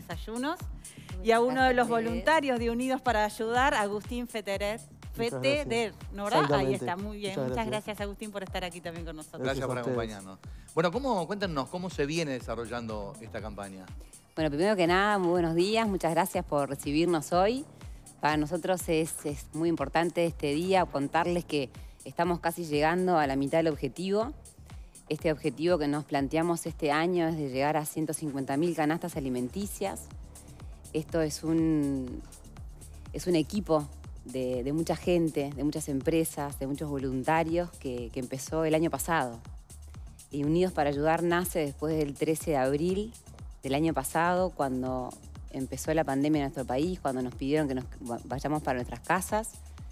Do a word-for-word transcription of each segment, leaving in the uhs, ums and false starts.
desayunos. Y a uno de los voluntarios de Unidos para Ayudar, Agustín Feteret. Feteder, ¿no, verdad? Ahí está, muy bien. Muchas, Muchas gracias. gracias, Agustín, por estar aquí también con nosotros. Gracias, gracias por acompañarnos. Bueno, ¿cómo, cuéntanos, ¿cómo se viene desarrollando esta campaña? Bueno, primero que nada, muy buenos días. Muchas gracias por recibirnos hoy. Para nosotros es, es muy importante este día contarles que estamos casi llegando a la mitad del objetivo. Este objetivo que nos planteamos este año es de llegar a ciento cincuenta mil canastas alimenticias. Esto es un, es un equipo de, de mucha gente, de muchas empresas, de muchos voluntarios que, que empezó el año pasado. Y Unidos para Ayudar nace después del trece de abril del año pasado, cuando empezó la pandemia en nuestro país, cuando nos pidieron que nos vayamos para nuestras casas,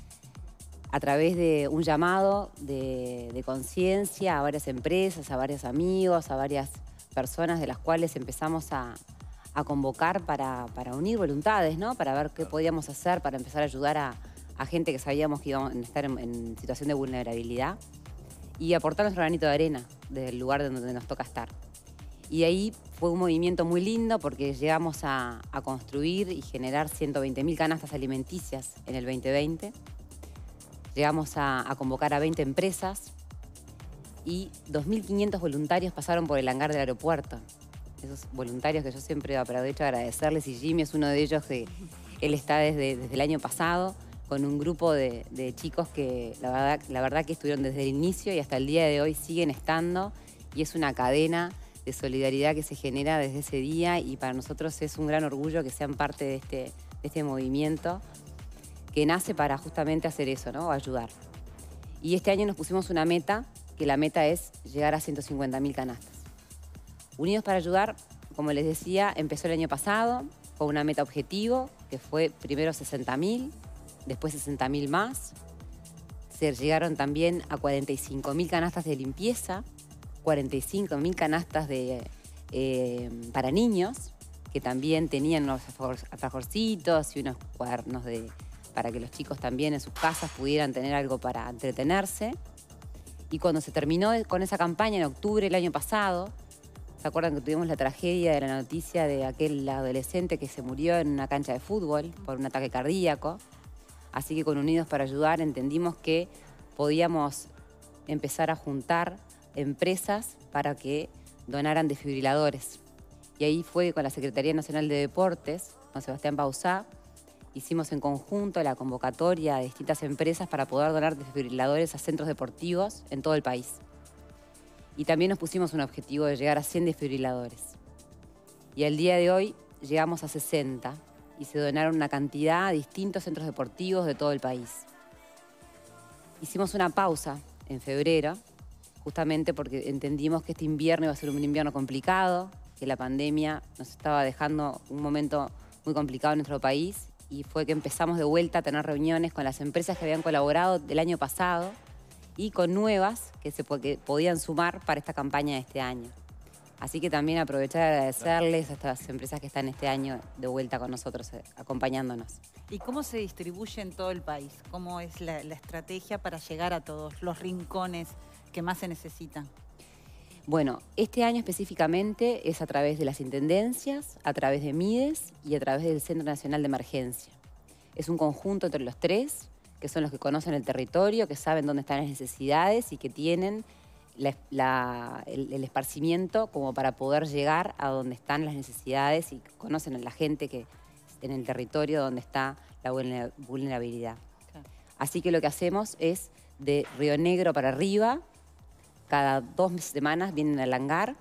a través de un llamado de, de conciencia a varias empresas, a varios amigos, a varias personas de las cuales empezamos a, a convocar para, para unir voluntades, ¿no? Para ver qué podíamos hacer para empezar a ayudar a, a gente que sabíamos que iba a estar en, en situación de vulnerabilidad y aportar nuestro granito de arena del lugar donde nos toca estar. Y ahí fue un movimiento muy lindo porque llegamos a, a construir y generar ciento veinte mil canastas alimenticias en el veinte veinte. Llegamos a, a convocar a veinte empresas y dos mil quinientos voluntarios pasaron por el hangar del aeropuerto. Esos voluntarios que yo siempre aprovecho a agradecerles, y Jimmy es uno de ellos, que él está desde, desde el año pasado con un grupo de, de chicos que la verdad, la verdad que estuvieron desde el inicio y hasta el día de hoy siguen estando, y es una cadena de solidaridad que se genera desde ese día, y para nosotros es un gran orgullo que sean parte de este, de este movimiento que nace para justamente hacer eso, ¿no? Ayudar. Y este año nos pusimos una meta, que la meta es llegar a ciento cincuenta mil canastas. Unidos para Ayudar, como les decía, empezó el año pasado con una meta objetivo, que fue primero sesenta mil, después sesenta mil más. Se llegaron también a cuarenta y cinco mil canastas de limpieza, cuarenta y cinco mil canastas de, eh, para niños, que también tenían unos alfajorcitos y unos cuadernos de... para que los chicos también en sus casas pudieran tener algo para entretenerse. Y cuando se terminó con esa campaña en octubre del año pasado, ¿se acuerdan que tuvimos la tragedia de la noticia de aquel adolescente que se murió en una cancha de fútbol por un ataque cardíaco? Así que con Unidos para Ayudar entendimos que podíamos empezar a juntar empresas para que donaran desfibriladores. Y ahí fue con la Secretaría Nacional de Deportes, con Sebastián Bauzá, hicimos en conjunto la convocatoria de distintas empresas para poder donar desfibriladores a centros deportivos en todo el país. Y también nos pusimos un objetivo de llegar a cien desfibriladores. Y al día de hoy llegamos a sesenta y se donaron una cantidad a distintos centros deportivos de todo el país. Hicimos una pausa en febrero, justamente porque entendimos que este invierno iba a ser un invierno complicado, que la pandemia nos estaba dejando un momento muy complicado en nuestro país, y fue que empezamos de vuelta a tener reuniones con las empresas que habían colaborado del año pasado y con nuevas que se que podían sumar para esta campaña de este año. Así que también aprovechar a agradecerles a estas empresas que están este año de vuelta con nosotros, acompañándonos. ¿Y cómo se distribuye en todo el país? ¿Cómo es la, la estrategia para llegar a todos los rincones que más se necesitan? Bueno, este año específicamente es a través de las intendencias, a través de MIDES y a través del Centro Nacional de Emergencia. Es un conjunto entre los tres, que son los que conocen el territorio, que saben dónde están las necesidades y que tienen la, la, el, el esparcimiento como para poder llegar a donde están las necesidades y conocen a la gente que en el territorio donde está la vulnerabilidad. Claro. Así que lo que hacemos es de Río Negro para arriba. Cada dos semanas vienen al hangar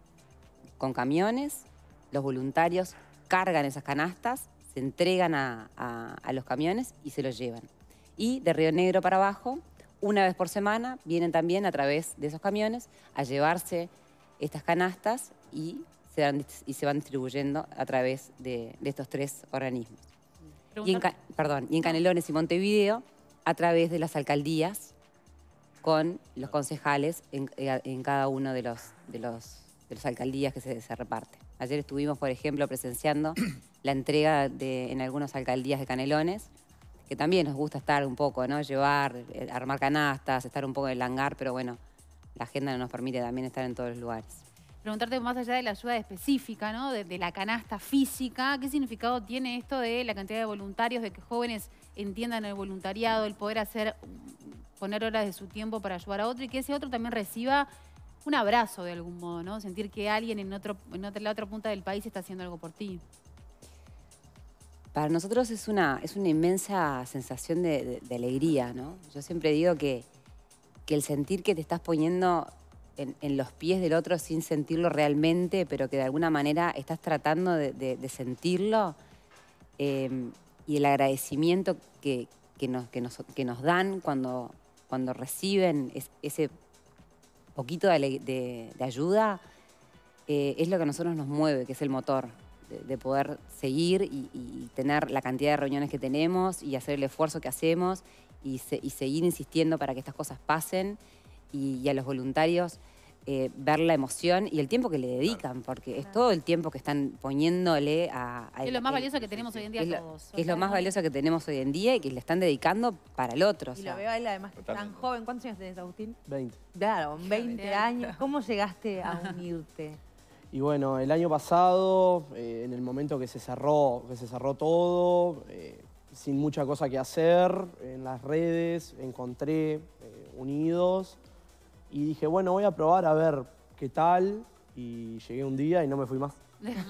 con camiones, los voluntarios cargan esas canastas, se entregan a, a, a los camiones y se los llevan. Y de Río Negro para abajo, una vez por semana, vienen también a través de esos camiones a llevarse estas canastas y se, dan, y se van distribuyendo a través de, de estos tres organismos. Y en, perdón, y en Canelones y Montevideo, a través de las alcaldías, con los concejales en, en cada uno de los, de, los, de las alcaldías que se, se reparten. Ayer estuvimos, por ejemplo, presenciando la entrega de, en algunas alcaldías de Canelones, que también nos gusta estar un poco, ¿no? Llevar, armar canastas, estar un poco en el hangar, pero bueno, la agenda no nos permite también estar en todos los lugares. preguntarte más allá de la ayuda específica, ¿no? De, de la canasta física, ¿qué significado tiene esto de la cantidad de voluntarios, de que jóvenes entiendan el voluntariado, el poder hacer, poner horas de su tiempo para ayudar a otro y que ese otro también reciba un abrazo de algún modo, ¿no? Sentir que alguien en, otro, en otra, la otra punta del país está haciendo algo por ti. Para nosotros es una, es una inmensa sensación de, de, de alegría, ¿no? Yo siempre digo que, que el sentir que te estás poniendo en, en los pies del otro sin sentirlo realmente, pero que de alguna manera estás tratando de, de, de sentirlo, eh, y el agradecimiento que, que, nos, que, nos, que nos dan cuando, cuando reciben es, ese poquito de, de, de ayuda, eh, es lo que a nosotros nos mueve, que es el motor de, de poder seguir y, y tener la cantidad de reuniones que tenemos y hacer el esfuerzo que hacemos y, se, y seguir insistiendo para que estas cosas pasen. Y, y a los voluntarios eh, ver la emoción y el tiempo que le dedican, porque claro. es todo el tiempo que están poniéndole a... a es lo más el, valioso que tenemos hoy en día es todos. Lo, es lo más valioso que tenemos hoy en día y que le están dedicando para el otro. Y o sea. lo veo a él además tan joven. ¿Cuántos años tenés, Agustín? veinte. Claro, veinte años. ¿Cómo llegaste a unirte? Y bueno, el año pasado, eh, en el momento que se cerró, que se cerró todo, eh, sin mucha cosa que hacer, en las redes, encontré eh, Unidos y dije, bueno, voy a probar a ver qué tal. Y llegué un día y no me fui más.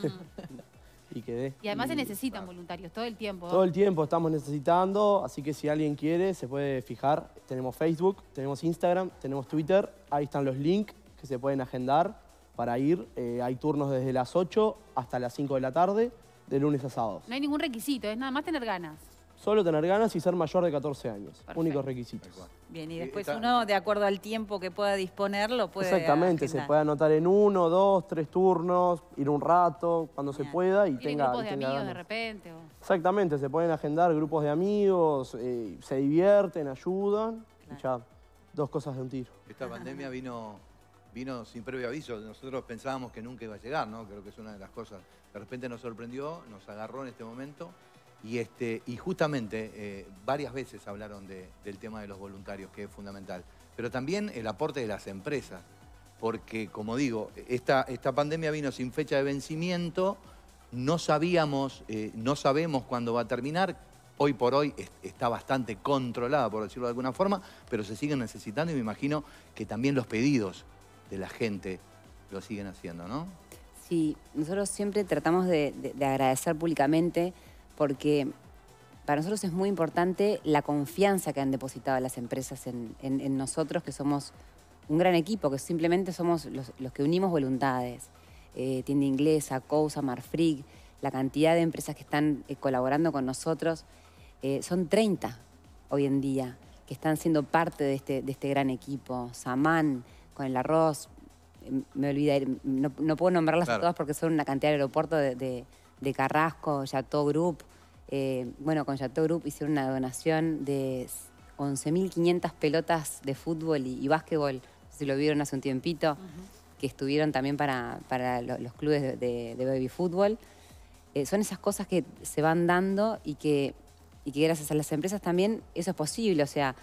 Y quedé. Y además y, se necesitan claro. voluntarios todo el tiempo. Todo el tiempo estamos necesitando, así que si alguien quiere se puede fijar. Tenemos Facebook, tenemos Instagram, tenemos Twitter, ahí están los links que se pueden agendar para ir. Eh, hay turnos desde las ocho hasta las cinco de la tarde, de lunes a sábados. No hay ningún requisito, es nada más tener ganas. Solo tener ganas y ser mayor de catorce años. Perfecto. Únicos requisitos. Bien, y después uno, de acuerdo al tiempo que pueda disponer, lo puede Exactamente, agendar. se puede anotar en uno, dos, tres turnos, ir un rato, cuando Bien. se pueda y ¿Tienen tenga grupos y de tenga amigos ganas. de repente? O... Exactamente, se pueden agendar grupos de amigos, eh, se divierten, ayudan, claro. y ya, dos cosas de un tiro. Esta pandemia vino, vino sin previo aviso. Nosotros pensábamos que nunca iba a llegar, ¿no? Creo que es una de las cosas. De repente nos sorprendió, nos agarró en este momento. Y, este, y justamente eh, varias veces hablaron de, del tema de los voluntarios, que es fundamental. Pero también el aporte de las empresas. Porque, como digo, esta, esta pandemia vino sin fecha de vencimiento. No sabíamos, eh, no sabemos cuándo va a terminar. Hoy por hoy es, está bastante controlada, por decirlo de alguna forma, pero se siguen necesitando y me imagino que también los pedidos de la gente lo siguen haciendo, ¿no? Sí, nosotros siempre tratamos de, de, de agradecer públicamente porque para nosotros es muy importante la confianza que han depositado las empresas en, en, en nosotros, que somos un gran equipo, que simplemente somos los, los que unimos voluntades. Eh, Tienda Inglesa, Cousa, Marfrig, la cantidad de empresas que están eh, colaborando con nosotros, eh, son treinta hoy en día, que están siendo parte de este, de este gran equipo. Samán, con el arroz, eh, me olvidé, no, no puedo nombrarlas claro. a todas porque son una cantidad de aeropuertos de... de de Carrasco, Chateau Group. Eh, bueno, con Chateau Group hicieron una donación de once mil quinientas pelotas de fútbol y, y básquetbol, no sé si lo vieron hace un tiempito, uh-huh. que estuvieron también para, para lo, los clubes de, de, de baby fútbol. Eh, son esas cosas que se van dando y que, y que gracias a las empresas también eso es posible. O sea,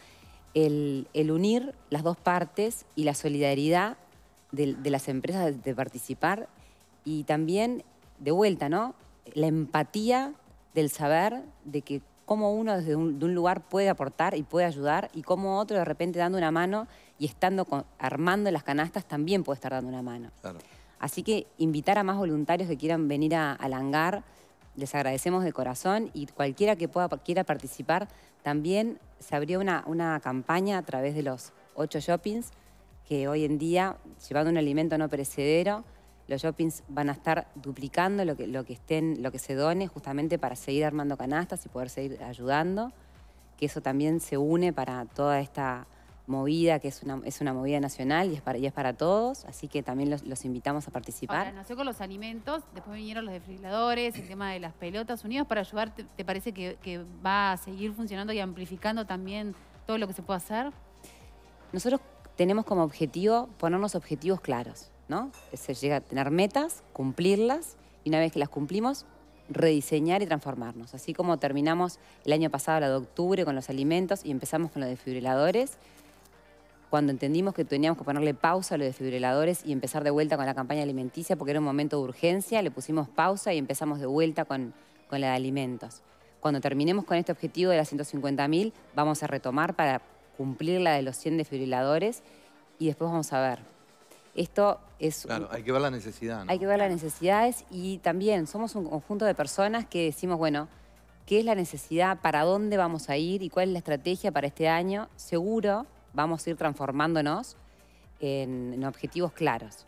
el, el unir las dos partes y la solidaridad de, de las empresas de, de participar y también, de vuelta, ¿no? La empatía del saber de que cómo uno desde un, de un lugar puede aportar y puede ayudar y cómo otro de repente dando una mano y estando con, armando las canastas también puede estar dando una mano. Claro. Así que invitar a más voluntarios que quieran venir a, al hangar, les agradecemos de corazón y cualquiera que pueda, quiera participar, también se abrió una, una campaña a través de los ocho shoppings que hoy en día, llevando un alimento no perecedero, los shoppings van a estar duplicando lo que, lo que estén, lo que se done justamente para seguir armando canastas y poder seguir ayudando, que eso también se une para toda esta movida, que es una, es una movida nacional y es para, y es para todos, así que también los, los invitamos a participar. Ahora, nació con los alimentos, después vinieron los desfibriladores, el tema de las pelotas. Unidos para ayudar, ¿te, te parece que, que va a seguir funcionando y amplificando también todo lo que se puede hacer? Nosotros tenemos como objetivo ponernos objetivos claros, ¿no? Se llega a tener metas, cumplirlas, y una vez que las cumplimos, rediseñar y transformarnos. Así como terminamos el año pasado, la de octubre, con los alimentos, y empezamos con los desfibriladores, cuando entendimos que teníamos que ponerle pausa a los desfibriladores y empezar de vuelta con la campaña alimenticia, porque era un momento de urgencia, le pusimos pausa y empezamos de vuelta con, con la de alimentos. Cuando terminemos con este objetivo de las ciento cincuenta mil, vamos a retomar para cumplir la de los cien desfibriladores y después vamos a ver. Esto es... Claro, hay que ver la necesidad, ¿no? Hay que ver las necesidades y también somos un conjunto de personas que decimos, bueno, ¿qué es la necesidad? ¿Para dónde vamos a ir? ¿Y cuál es la estrategia para este año? Seguro vamos a ir transformándonos en, en objetivos claros.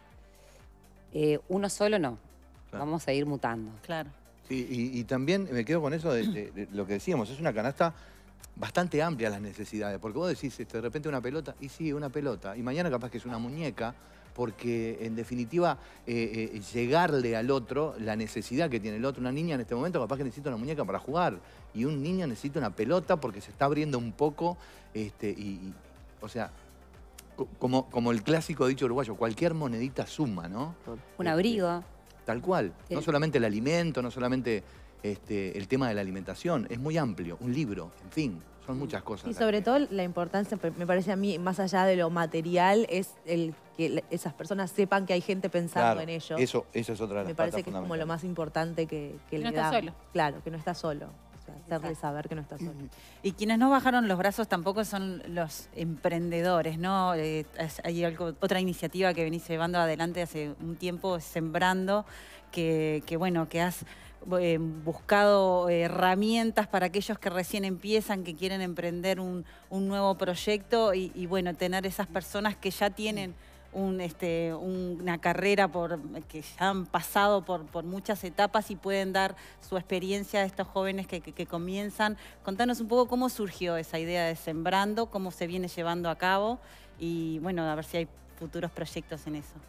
Eh, uno solo no. Claro. Vamos a ir mutando. Claro. Sí, y, y también me quedo con eso de, de, de lo que decíamos, es una canasta bastante amplia las necesidades, porque vos decís este, de repente una pelota, y sí, una pelota, y mañana capaz que es una muñeca, porque en definitiva eh, eh, llegarle al otro la necesidad que tiene el otro. Una niña en este momento capaz que necesita una muñeca para jugar, y un niño necesita una pelota porque se está abriendo un poco, este, y, y o sea, como, como el clásico dicho uruguayo, cualquier monedita suma, ¿no? Un este, abrigo. Tal cual. Sí. No solamente el alimento, no solamente este, el tema de la alimentación, es muy amplio, un libro, en fin, son muchas cosas. Y sobre que... todo la importancia, me parece a mí, más allá de lo material, es el que esas personas sepan que hay gente pensando claro, en ellos. Eso, eso es otra de las Me parece patas que es como lo más importante que, que no le está da. solo. Claro, que no está solo. O sea, hacerle saber que no está solo. Y quienes no bajaron los brazos tampoco son los emprendedores, ¿no? Eh, hay algo, otra iniciativa que venís llevando adelante hace un tiempo, Sembrando, que, que bueno, que has eh, buscado herramientas para aquellos que recién empiezan, que quieren emprender un, un nuevo proyecto y, y bueno, tener esas personas que ya tienen un, este, una carrera por, que ya han pasado por, por muchas etapas y pueden dar su experiencia a estos jóvenes que, que, que comienzan. Contanos un poco cómo surgió esa idea de Sembrando, cómo se viene llevando a cabo y bueno, a ver si hay futuros proyectos en eso.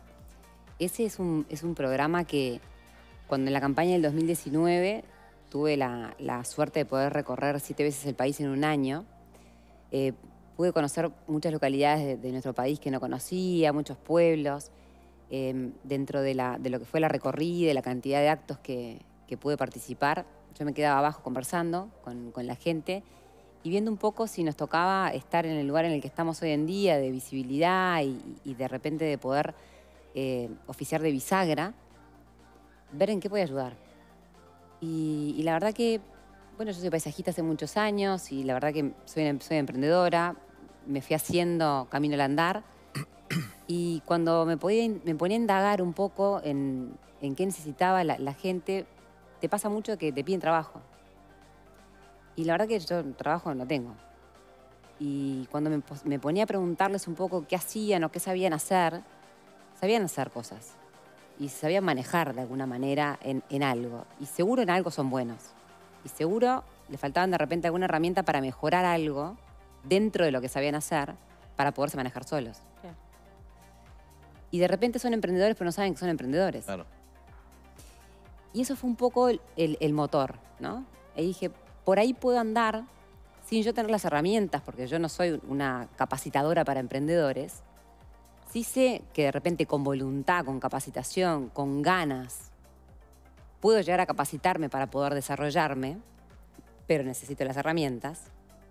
Ese es un, es un programa que cuando en la campaña del dos mil diecinueve tuve la, la suerte de poder recorrer siete veces el país en un año, eh, pude conocer muchas localidades de, de nuestro país que no conocía, muchos pueblos. Eh, dentro de, la, de lo que fue la recorrida, de la cantidad de actos que, que pude participar, yo me quedaba abajo conversando con, con la gente y viendo un poco si nos tocaba estar en el lugar en el que estamos hoy en día, de visibilidad y, y de repente de poder eh, oficiar de bisagra, ver en qué podía ayudar. Y, y la verdad que, bueno, yo soy paisajista hace muchos años y la verdad que soy, soy emprendedora, me fui haciendo camino al andar y cuando me, podía, me ponía a indagar un poco en, en qué necesitaba la, la gente, te pasa mucho que te piden trabajo. Y la verdad que yo trabajo no tengo. Y cuando me, me ponía a preguntarles un poco qué hacían o qué sabían hacer, sabían hacer cosas y sabían manejar de alguna manera en, en algo. Y seguro en algo son buenos. Y seguro le faltaban de repente alguna herramienta para mejorar algo dentro de lo que sabían hacer para poderse manejar solos. Claro. Y de repente son emprendedores pero no saben que son emprendedores. Claro. Y eso fue un poco el, el, el motor, ¿no? Y dije, por ahí puedo andar sin yo tener las herramientas, porque yo no soy una capacitadora para emprendedores. Sí sé que de repente con voluntad, con capacitación, con ganas, puedo llegar a capacitarme para poder desarrollarme, pero necesito las herramientas.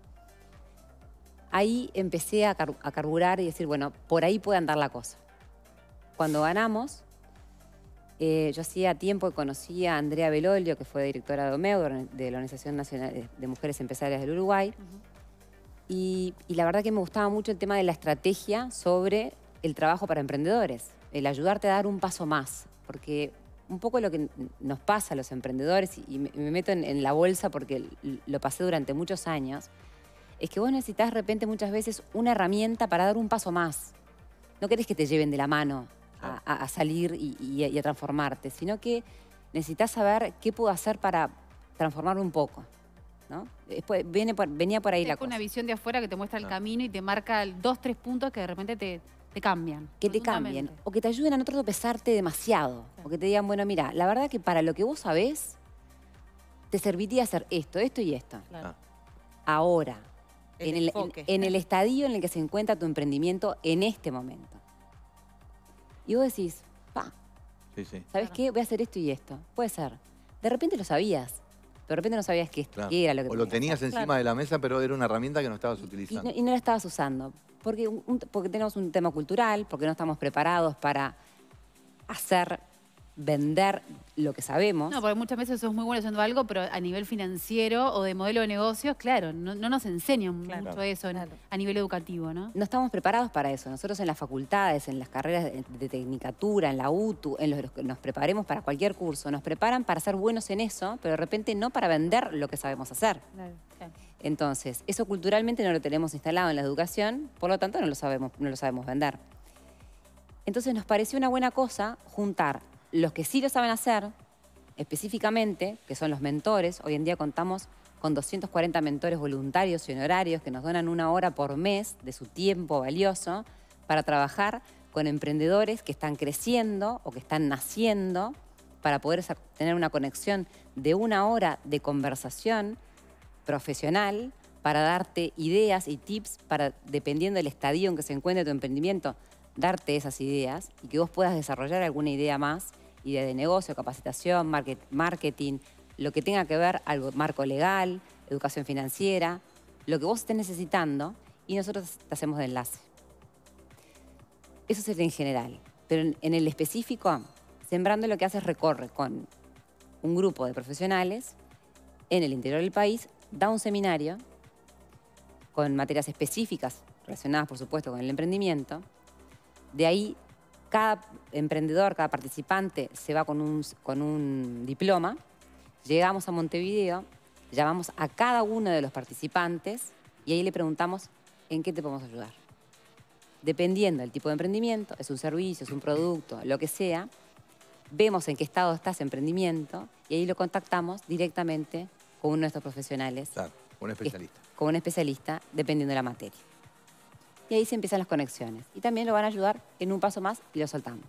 Ahí empecé a, car a carburar y decir, bueno, por ahí puede andar la cosa. Cuando ganamos, eh, yo hacía tiempo que conocí a Andrea Belolio, que fue directora de OMEU, de la Organización Nacional de Mujeres Empresarias del Uruguay, uh-huh. y, y la verdad que me gustaba mucho el tema de la estrategia sobre el trabajo para emprendedores, el ayudarte a dar un paso más, porque un poco lo que nos pasa a los emprendedores, y me, me meto en, en la bolsa porque lo pasé durante muchos años, es que vos necesitas de repente muchas veces una herramienta para dar un paso más. No querés que te lleven de la mano a, a, a salir y, y, y a transformarte, sino que necesitas saber qué puedo hacer para transformarme un poco, ¿no? Después viene por, venía por ahí es la cosa. Una visión de afuera que te muestra el camino y te marca dos, tres puntos que de repente te... Te cambian. Que te cambien. O que te ayuden a no tropezarte demasiado. Sí. O que te digan, bueno, mira, la verdad que para lo que vos sabés, te serviría hacer esto, esto y esto. Claro. Ahora, el en, el, en, en el estadio en el que se encuentra tu emprendimiento en este momento. Y vos decís, pa, sí, sí. ¿sabés claro. qué? Voy a hacer esto y esto. Puede ser. De repente lo sabías, pero de repente no sabías qué, Claro. qué era lo que O lo tenías que tenías hacer. encima Claro. de la mesa, pero era una herramienta que no estabas Y utilizando. no, y no la estabas usando. Porque, un- porque tenemos un tema cultural, porque no estamos preparados para hacer, vender lo que sabemos. No, porque muchas veces sos muy bueno haciendo algo, pero a nivel financiero o de modelo de negocios, claro, no, no nos enseñan Claro. mucho eso en- Claro. a nivel educativo, ¿no? No estamos preparados para eso. Nosotros en las facultades, en las carreras de, de tecnicatura, en la U T U, en los que nos preparemos para cualquier curso, nos preparan para ser buenos en eso, pero de repente no para vender lo que sabemos hacer. Claro, claro. Entonces, eso culturalmente no lo tenemos instalado en la educación, por lo tanto no lo sabemos, no lo sabemos vender. Entonces nos pareció una buena cosa juntar los que sí lo saben hacer, específicamente, que son los mentores. Hoy en día contamos con doscientos cuarenta mentores voluntarios y honorarios que nos donan una hora por mes de su tiempo valioso para trabajar con emprendedores que están creciendo o que están naciendo, para poder sa- tener una conexión de una hora de conversación profesional para darte ideas y tips para, dependiendo del estadio en que se encuentre tu emprendimiento, darte esas ideas y que vos puedas desarrollar alguna idea más, idea de negocio, capacitación, market- marketing, lo que tenga que ver, algo, marco legal, educación financiera, lo que vos estés necesitando, y nosotros te hacemos de enlace. Eso sería en general. Pero en, en el específico, Sembrando lo que hace es recorre con un grupo de profesionales en el interior del país, da un seminario con materias específicas relacionadas, por supuesto, con el emprendimiento. De ahí, cada emprendedor, cada participante se va con un, con un diploma. Llegamos a Montevideo, llamamos a cada uno de los participantes y ahí le preguntamos en qué te podemos ayudar. Dependiendo del tipo de emprendimiento, es un servicio, es un producto, lo que sea, vemos en qué estado está ese emprendimiento y ahí lo contactamos directamente con uno de estos profesionales, Claro, un especialista. con un especialista, dependiendo de la materia. Y ahí se empiezan las conexiones. Y también lo van a ayudar en un paso más y lo soltamos.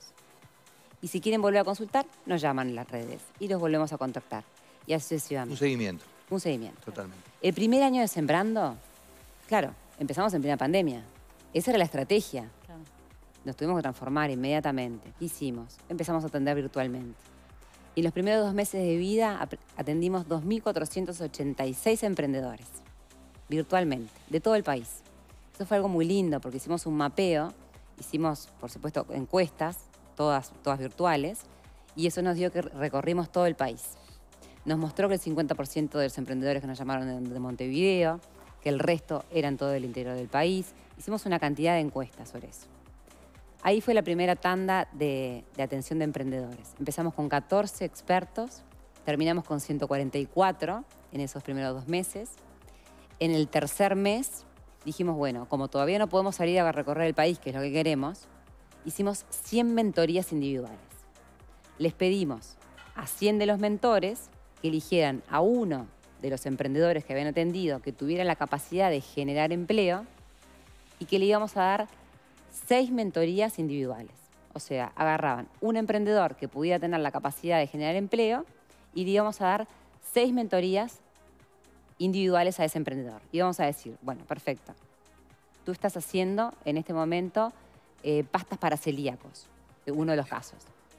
Y si quieren volver a consultar, nos llaman en las redes y los volvemos a contactar. Y así Un sucesivamente. seguimiento, Un seguimiento. totalmente. El primer año de Sembrando, claro, empezamos en plena pandemia. Esa era la estrategia. Claro. Nos tuvimos que transformar inmediatamente. ¿Qué hicimos? Empezamos a atender virtualmente. Y en los primeros dos meses de vida ap- atendimos dos mil cuatrocientos ochenta y seis emprendedores, virtualmente, de todo el país. Eso fue algo muy lindo porque hicimos un mapeo, hicimos, por supuesto, encuestas, todas, todas virtuales, y eso nos dio que recorrimos todo el país. Nos mostró que el cincuenta por ciento de los emprendedores que nos llamaron de, de Montevideo, que el resto eran todo el interior del país. Hicimos una cantidad de encuestas sobre eso. Ahí fue la primera tanda de, de atención de emprendedores. Empezamos con catorce expertos, terminamos con ciento cuarenta y cuatro en esos primeros dos meses. En el tercer mes dijimos, bueno, como todavía no podemos salir a recorrer el país, que es lo que queremos, hicimos cien mentorías individuales. Les pedimos a cien de los mentores que eligieran a uno de los emprendedores que habían atendido que tuviera la capacidad de generar empleo y que le íbamos a dar seis mentorías individuales. O sea, agarraban un emprendedor que pudiera tener la capacidad de generar empleo y le íbamos a dar seis mentorías individuales a ese emprendedor. Y vamos a decir, bueno, perfecto. Tú estás haciendo en este momento eh, pastas para celíacos, uno de los casos.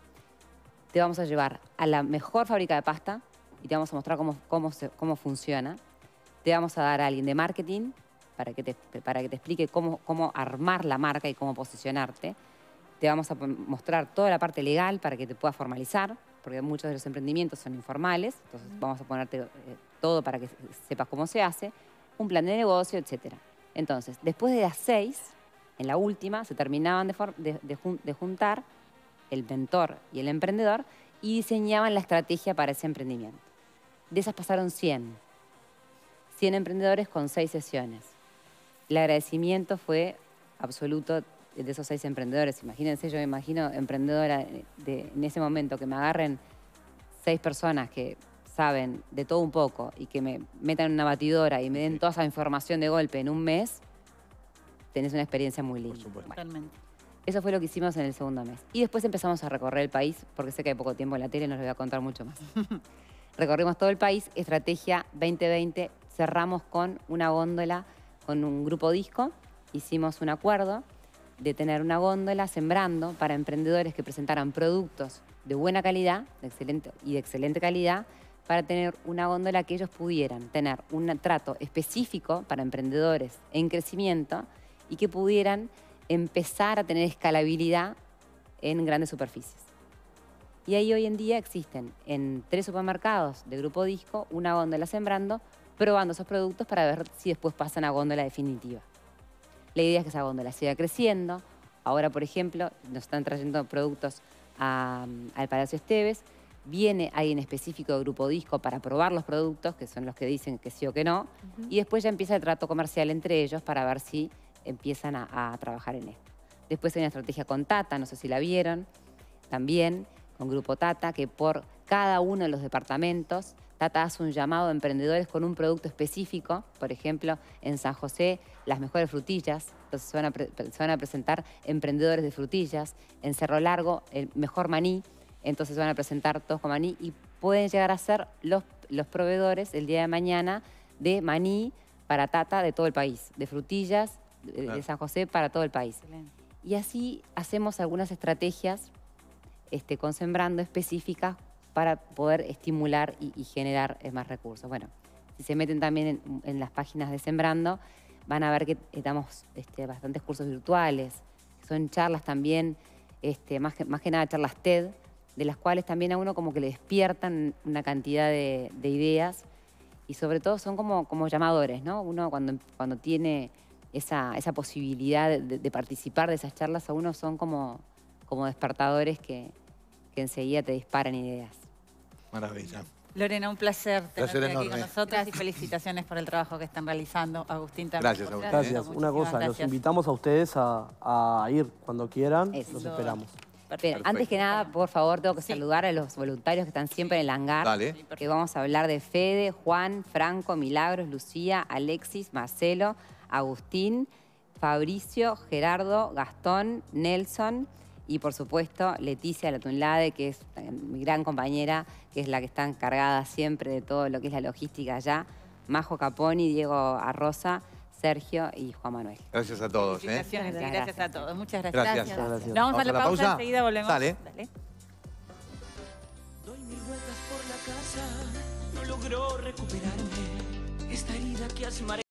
Te vamos a llevar a la mejor fábrica de pasta y te vamos a mostrar cómo, cómo, se- cómo funciona. Te vamos a dar a alguien de marketing para que te, para que te explique cómo, cómo armar la marca y cómo posicionarte. Te vamos a pon- mostrar toda la parte legal para que te puedas formalizar, porque muchos de los emprendimientos son informales, entonces vamos a ponerte eh, todo para que sepas cómo se hace, un plan de negocio, etcétera. Entonces, después de las seis, en la última, se terminaban de, for- de- de jun- de juntar el mentor y el emprendedor y diseñaban la estrategia para ese emprendimiento. De esas pasaron cien. cien emprendedores con seis sesiones. El agradecimiento fue absoluto de esos seis emprendedores. Imagínense, yo me imagino emprendedora de, en ese momento que me agarren seis personas que saben de todo un poco y que me metan en una batidora y me den toda esa información de golpe en un mes, tenés una experiencia muy linda. Por supuesto. Totalmente. Eso fue lo que hicimos en el segundo mes. Y después empezamos a recorrer el país, porque sé que hay poco tiempo en la tele y no les voy a contar mucho más. Recorrimos todo el país, estrategia veinte veinte, cerramos con una góndola, con un grupo disco, hicimos un acuerdo de tener una góndola sembrando para emprendedores que presentaran productos de buena calidad de excelente, y de excelente calidad, para tener una góndola que ellos pudieran tener un trato específico para emprendedores en crecimiento y que pudieran empezar a tener escalabilidad en grandes superficies. Y ahí hoy en día existen en tres supermercados de Grupo Disco una góndola sembrando, probando esos productos para ver si después pasan a góndola definitiva. La idea es que esa góndola siga creciendo. Ahora, por ejemplo, nos están trayendo productos a, al Palacio Esteves. Viene alguien específico de Grupo Disco para probar los productos, que son los que dicen que sí o que no. Uh-huh. Y después ya empieza el trato comercial entre ellos para ver si empiezan a, a trabajar en esto. Después hay una estrategia con Tata, no sé si la vieron, también con Grupo Tata, que por cada uno de los departamentos, Tata hace un llamado a emprendedores con un producto específico. Por ejemplo, en San José, las mejores frutillas. Entonces se van a, pre se van a presentar emprendedores de frutillas. En Cerro Largo, el mejor maní. Entonces se van a presentar todos con maní y pueden llegar a ser los, los proveedores el día de mañana de maní para Tata de todo el país, de frutillas de, claro. de San José para todo el país. Excelente. Y así hacemos algunas estrategias este, con Sembrando específicas para poder estimular y, y generar más recursos. Bueno, si se meten también en, en las páginas de Sembrando, van a ver que damos este, bastantes cursos virtuales, son charlas también, este, más, que, más que nada charlas TED, de las cuales también a uno como que le despiertan una cantidad de, de ideas y sobre todo son como, como llamadores, ¿no? Uno cuando, cuando tiene esa, esa posibilidad de, de participar de esas charlas, a uno son como, como despertadores que, que enseguida te disparan ideas. Maravilla. Lorena, un placer placer tenerte enorme. aquí con nosotros. Gracias. Y felicitaciones por el trabajo que están realizando. Agustín también. Gracias, Agustín. Gracias. Una cosa, gracias. los invitamos a ustedes a, a ir cuando quieran. Eso. Los esperamos. Pero antes que nada, por favor, tengo que sí. saludar a los voluntarios que están siempre en el hangar. Dale. Que vamos a hablar de Fede, Juan, Franco, Milagros, Lucía, Alexis, Marcelo, Agustín, Fabricio, Gerardo, Gastón, Nelson y, por supuesto, Leticia Latunlade, que es mi gran compañera, que es la que está encargada siempre de todo lo que es la logística allá. Majo Caponi, Diego Arroza, Sergio y Juan Manuel. Gracias a todos. Felicitaciones, ¿eh? gracias, gracias a todos. Muchas gracias. Gracias. gracias. gracias. Nos vamos a la, la pausa, pausa, enseguida volvemos. Dale. Dale. Doy mil vueltas por la casa, no logro recuperarme. Esta herida que has